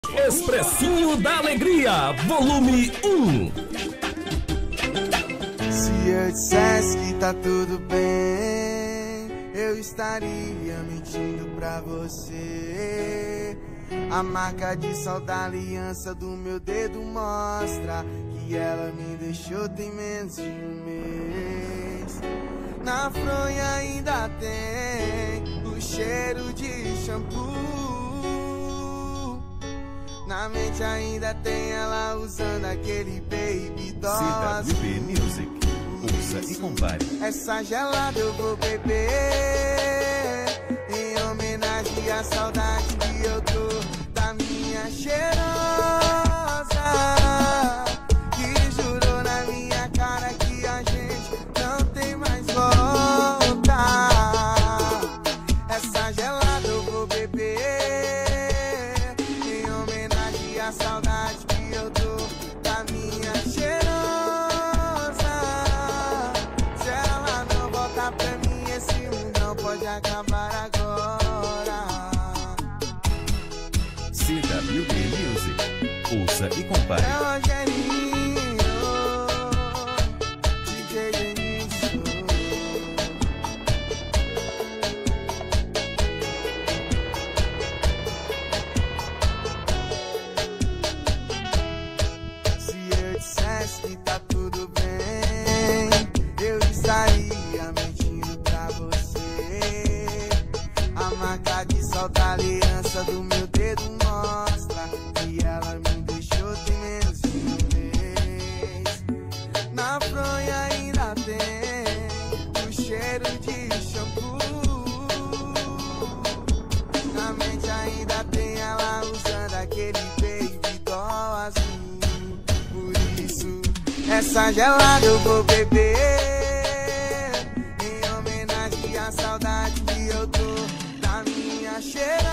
Expressinho da Alegria, volume 1. Se eu dissesse que tá tudo bem, eu estaria mentindo pra você. A marca de sol da aliança do meu dedo mostra que ela me deixou tem menos de um mês. Na fronha ainda tem o cheiro de shampoo. Na mente ainda tem ela usando aquele baby doll CWB Music, ouça e compare. Essa gelada eu vou beber em homenagem à saudade que eu tô da minha cheirosa, que jurou na minha cara que a gente não tem mais volta. Essa gelada eu vou beber em homenagem à saudade que eu tô da minha cheirosa. Se ela não voltar pra mim, esse mundão pode acabar agora. CWB Music, ouça e compare. É o Rogerinho, DJ Denilson. Se eu dissesse que tá tudo bem, eu estaria mentindo pra você. A marca de sol da aliança do meu dedo mostra que ela me deixou tem menos de um mês. Na fronha ainda tem o cheiro de shampoo. Na mente ainda tem ela usando aquele baby doll azul. Por isso, essa gelada eu vou beber em homenagem à saudade que eu tô da minha cheira.